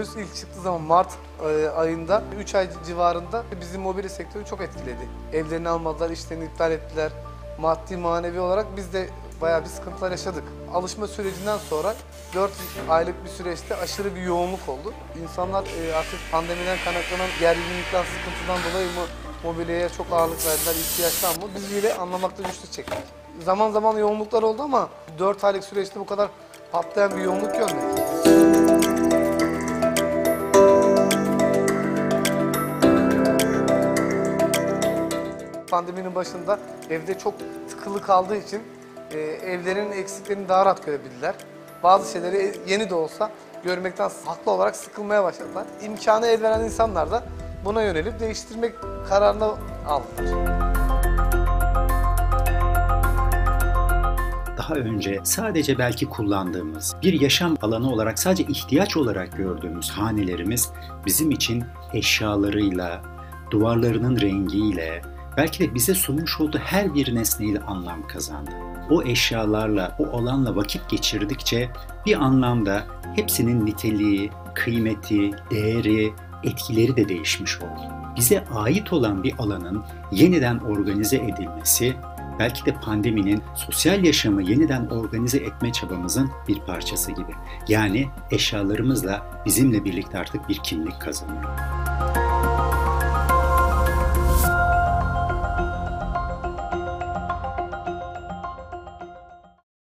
virüs ilk çıktığı zaman Mart ayında 3 ay civarında bizim mobilya sektörü çok etkiledi. Evlerini almadılar, işlerini iptal ettiler. Maddi manevi olarak biz de bayağı bir sıkıntılar yaşadık. Alışma sürecinden sonra 4 aylık bir süreçte aşırı bir yoğunluk oldu. İnsanlar artık pandemiden kaynaklanan gerginlikten, sıkıntıdan dolayı mı mobilyaya çok ağırlık verdiler, ihtiyaçtan mı? Biz bile anlamakta güçlük çektik. Zaman zaman yoğunluklar oldu ama 4 aylık süreçte bu kadar patlayan bir yoğunluk görmedik. Pandeminin başında evde çok tıkılı kaldığı için evlerin eksiklerini daha rahat görebildiler. Bazı şeyleri yeni de olsa görmekten haklı olarak sıkılmaya başladılar. İmkanı el veren insanlar da buna yönelip değiştirmek kararını aldılar. Daha önce sadece belki kullandığımız, bir yaşam alanı olarak sadece ihtiyaç olarak gördüğümüz hanelerimiz bizim için eşyalarıyla, duvarlarının rengiyle, belki de bize sunmuş olduğu her bir nesneyle anlam kazandı. O eşyalarla, o alanla vakit geçirdikçe bir anlamda hepsinin niteliği, kıymeti, değeri, etkileri de değişmiş oldu. Bize ait olan bir alanın yeniden organize edilmesi, belki de pandeminin sosyal yaşamı yeniden organize etme çabamızın bir parçası gibi. Yani eşyalarımızla bizimle birlikte artık bir kimlik kazanıyor.